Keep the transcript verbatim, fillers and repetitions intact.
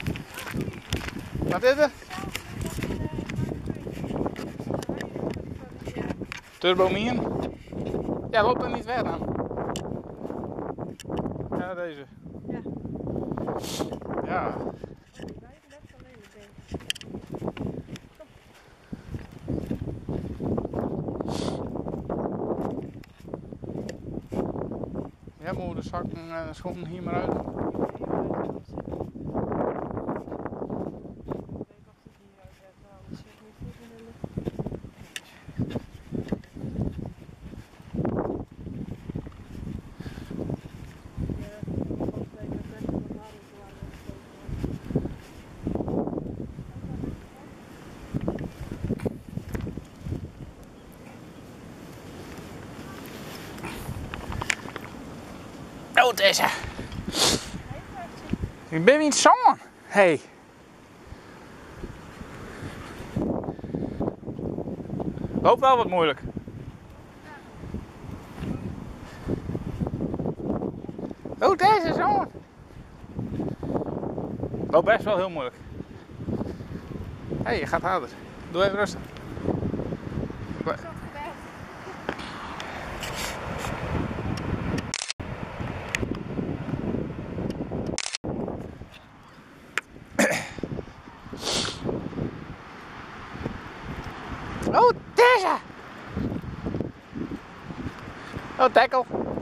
Wat is er? Turbomien? Ja, loopt er niet weg dan. Ja, deze. Ja. Ja. Ja, moeten de zakken en de schoenen hier maar uit. Oh, deze. Ik ben niet zoon. Hey. Loopt wel wat moeilijk. Oh, deze zoon. Loopt best wel heel moeilijk. Hé, hey, je gaat harder. Doe even rustig. Oh, deze! Oh, tackle.